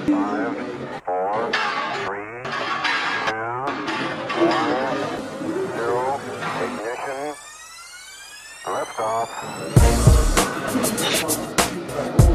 Five, four, three, two, one, zero. Ignition. Liftoff.